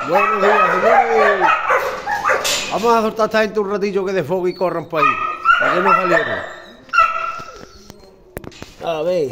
Buenos días, señores. Vamos a soltar a esta gente un ratillo que desfogue y corran por ahí. ¿A qué no salieron? A ver.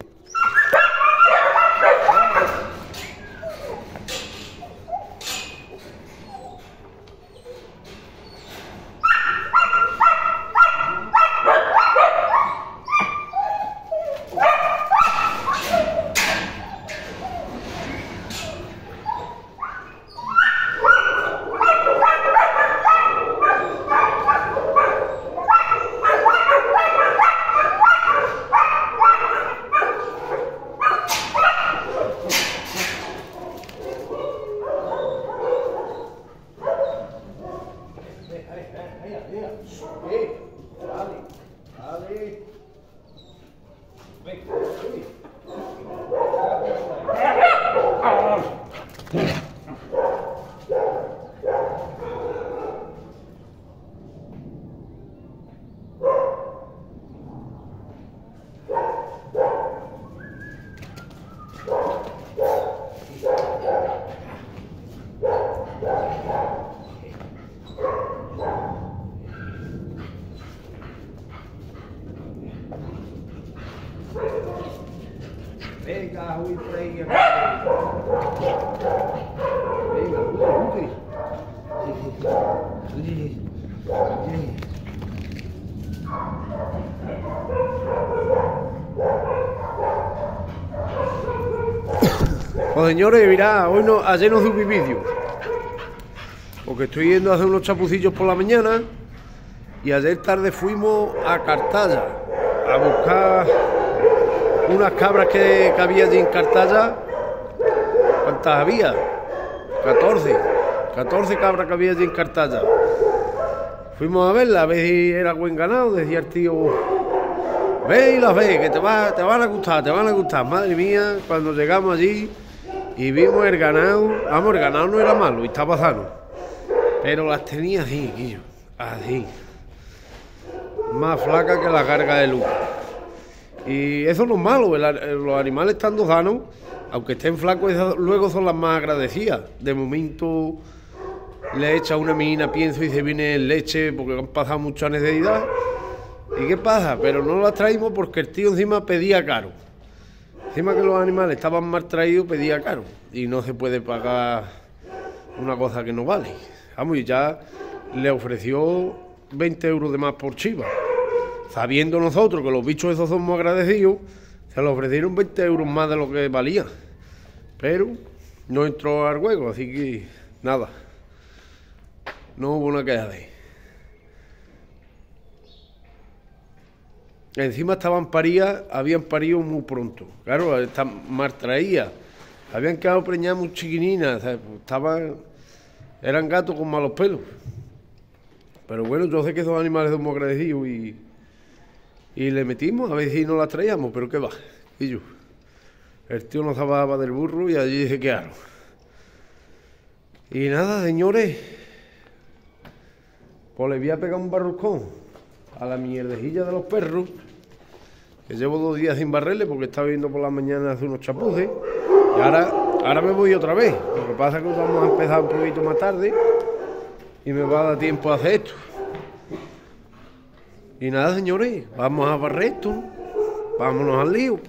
Venga, uy, por ahí. Venga, uy. Pues señores, mirad, hoy no, ayer no subí vídeo. Porque estoy yendo a hacer unos chapucillos por la mañana. Y ayer tarde fuimos a Cartaya a buscar unas cabras que había allí en Cartaya. ¿Cuántas había? 14 cabras que había allí en Cartaya. Fuimos a verla, a ver si era buen ganado. Decía el tío, ve y las ve, que te van a gustar. Madre mía, cuando llegamos allí y vimos el ganado, vamos, el ganado no era malo y estaba sano, pero las tenía así, Guillo, así, más flaca que la carga de luz. Y eso no es malo, los animales estando sanos, aunque estén flacos, luego son las más agradecidas. De momento le echa una mina, pienso, y se viene en leche porque han pasado mucha necesidad. ¿Y qué pasa? Pero no las traímos porque el tío encima pedía caro. Encima que los animales estaban mal traídos, pedía caro. Y no se puede pagar una cosa que no vale. Vamos, y ya le ofreció 20 euros de más por chiva. Sabiendo nosotros que los bichos esos son muy agradecidos, se le ofrecieron 20 euros más de lo que valía. Pero no entró al juego, así que nada. No hubo una queja de ahí. Encima habían parido muy pronto. Claro, están mal traídas. Habían quedado preñadas muy chiquininas. Eran gatos con malos pelos. Pero bueno, yo sé que esos animales son muy agradecidos y le metimos a ver si no las traíamos, pero qué va. Y yo, el tío nos bajaba del burro y allí dije, ¿qué hago? Y nada, señores, pues le voy a pegar un barroscón a la mierdejilla de los perros, que llevo 2 días sin barrerle porque estaba viendo por la mañana hacer unos chapuces. Y ahora me voy otra vez. Lo que pasa es que vamos a empezar un poquito más tarde y me va a dar tiempo a hacer esto. Y nada, señores, vamos a barrer esto. Vámonos al lío.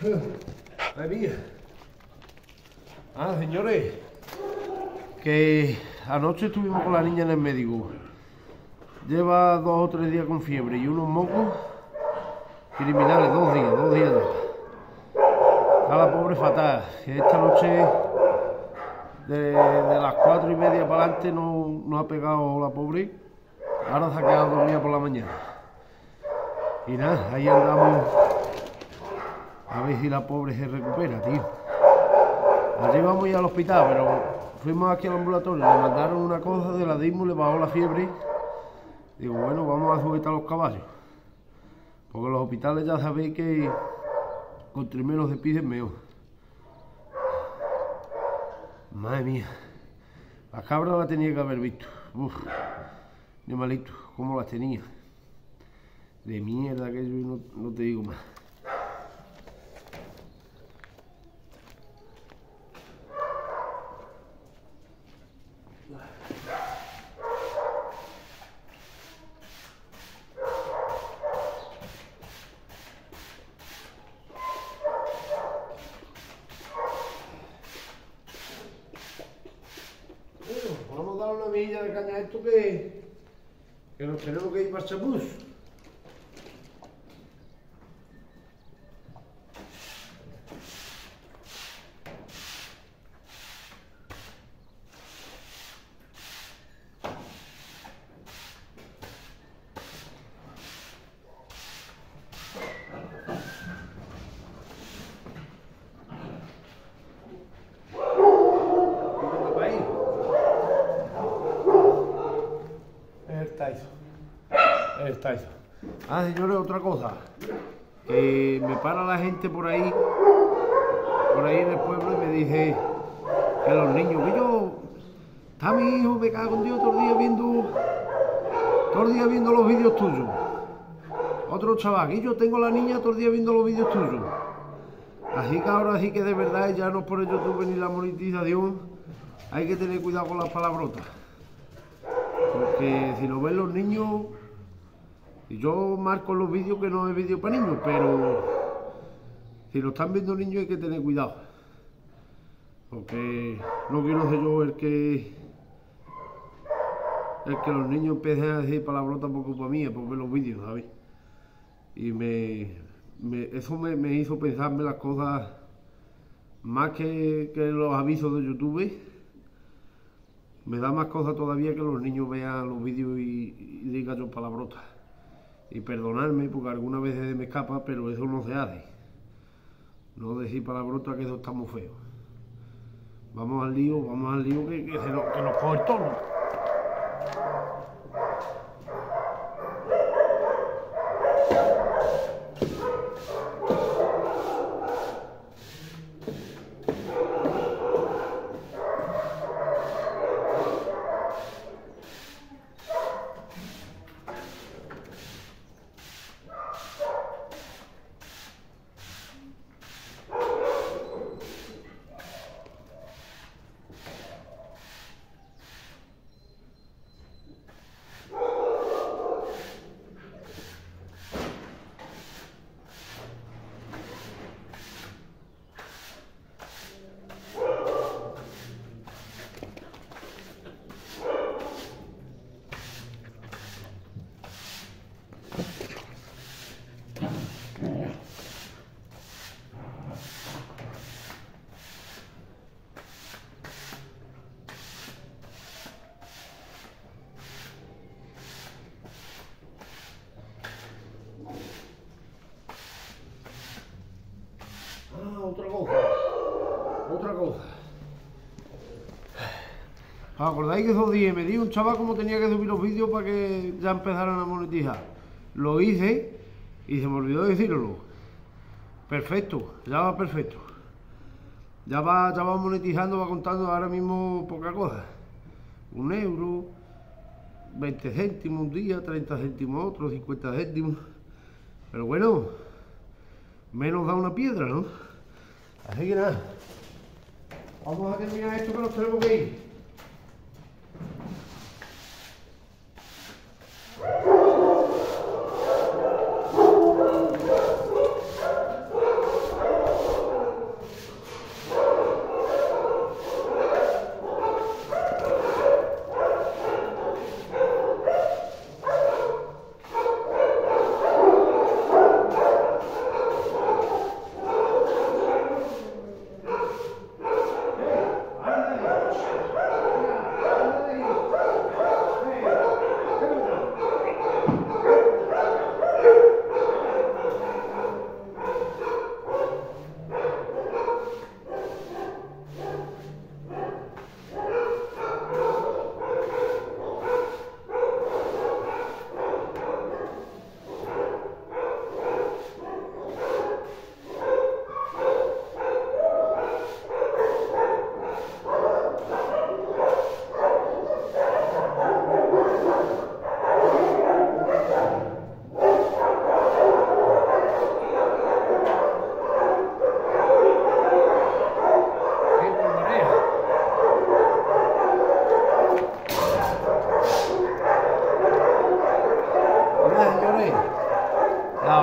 Ay, mía. Señores, que anoche estuvimos con la niña en el médico. Lleva 2 o 3 días con fiebre y unos mocos criminales, 2 días. Está la pobre fatal. Esta noche, de las 4:30 para adelante, no ha pegado la pobre. Ahora se ha quedado dormida por la mañana. Y nada, ahí andamos a ver si la pobre se recupera, tío. Ayer íbamos a ir al hospital, pero fuimos aquí al ambulatorio, le mandaron una cosa de la DISMO, le bajó la fiebre. Digo, bueno, vamos a sujetar los caballos. Porque los hospitales ya sabéis que con menos se piden mejor. Madre mía, las cabras las tenía que haber visto. Uf, de malito, cómo las tenía. De mierda que yo no te digo más. Vamos a dar una milla de caña a esto que nos tenemos que ir para el chapuz. Señores, otra cosa, que me para la gente por ahí en el pueblo y me dice que los niños, que está mi hijo, me cago en Dios, todo el día viendo los vídeos tuyos. Otro chaval, que yo tengo la niña todo el día viendo los vídeos tuyos. Así que ahora sí que de verdad, ya no es por el YouTube ni la monetización, hay que tener cuidado con las palabrotas. Porque si lo ven los niños, y yo marco en los vídeos que no es vídeo para niños, pero si lo están viendo niños hay que tener cuidado. Porque no quiero ser yo el que los niños empiecen a decir palabrotas por culpa mía, por ver los vídeos, ¿sabes? Y eso me hizo pensarme las cosas más que los avisos de YouTube. Me da más cosas todavía que los niños vean los vídeos y digan yo palabrotas. Y perdonadme porque algunas veces me escapa, pero eso no se hace. No decir palabrotas, que eso está muy feo. Vamos al lío que nos coge el toro. Otra cosa. ¿Os acordáis que esos días me dijo un chaval cómo tenía que subir los vídeos para que ya empezaran a monetizar? Lo hice y se me olvidó decirlo. Perfecto, ya va perfecto. Ya va monetizando, va contando ahora mismo poca cosa. 1 euro, 20 céntimos un día, 30 céntimos otro, 50 céntimos. Pero bueno, menos da una piedra, ¿no? Así que nada, vamos a terminar esto que nos tenemos que ir.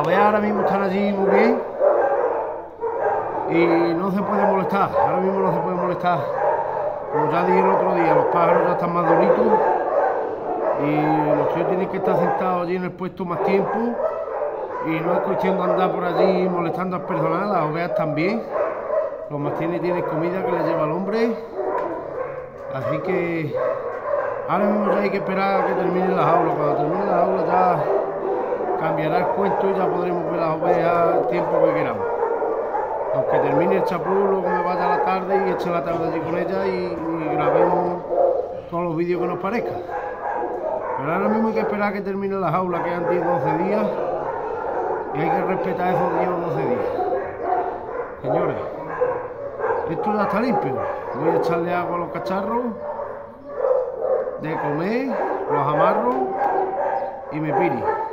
Las ovejas ahora mismo están allí muy bien y no se puede molestar, ahora mismo no se puede molestar. Como ya dije el otro día, los pájaros ya están más duritos y los tíos tienen que estar sentados allí en el puesto más tiempo y no es cuestión de andar por allí molestando al personal. Las ovejas también, los mastines tienen comida que les lleva el hombre, así que ahora mismo ya hay que esperar a que terminen las aulas. Cuando terminen las aulas ya cambiará el cuento y ya podremos ver las ovejas el tiempo que queramos. Aunque termine el chapú, luego me vaya a la tarde y eche la tarde allí con ella y grabemos todos los vídeos que nos parezca. Pero ahora mismo hay que esperar a que terminen las aulas, quedan 10-12 días y hay que respetar esos 10 o 12 días. Señores, esto ya está limpio. Voy a echarle agua a los cacharros, de comer, los amarro y me piri.